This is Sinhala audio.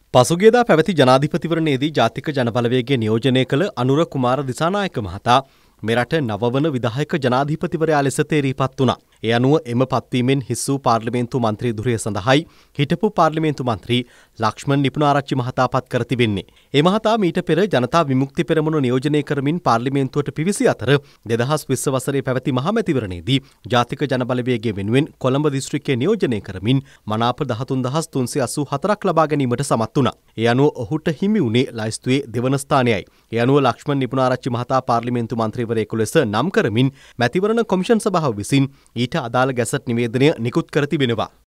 පසුගියදා පැවති ජනාධිපතිවරණයේදී ජාතික ජනබලවේගය නියෝජනය කළ අනුර කුමාර දිසානායක මහතා මෙරට නවවන විධායක ජනාධිපතිවරයා ලෙස තේරීපත් වුණා. ඒ අනුව එම පත්වීමෙන් හිස් වූ පාර්ලිමේන්තු මන්ත්‍රී ධුරය සඳහායි හිටපු පාර්ලිමේන්තු මන්ත්‍රී ලක්ෂ්මන් නිපුණාරච්චි මහතා පත් කර තිබෙන්නේ. ඒ මහතා මීට පෙර ජනතා විමුක්ති පෙරමුණ නියෝජනය කරමින් පාර්ලිමේන්තුවට පිවිසි අතර 2020 වසරේ පැවති මහමැතිවරණයේදී ජාතික ජනබලවේගය වෙනුවෙන් කොළඹ දිස්ත්‍රික්කය නියෝජනය කරමින් මනාප 13384ක් ලබා ගැනීමට සමත් වුණා. ඒ අනුව ඔහුට හිමි වුණේ ලයිස්තුවේ දෙවන ස්ථානයයි. ඒ අනුව ලක්ෂ්මන් නිපුණාරච්චි මහතා පාර්ලිමේන්තු මන්ත්‍රීවරයෙකු ලෙස නම් කරමින් මැතිවරණ කොමිෂන් සභාව විසින් ඊට අදාළ ගැසට් නිවේදනය නිකුත් කර තිබෙනවා.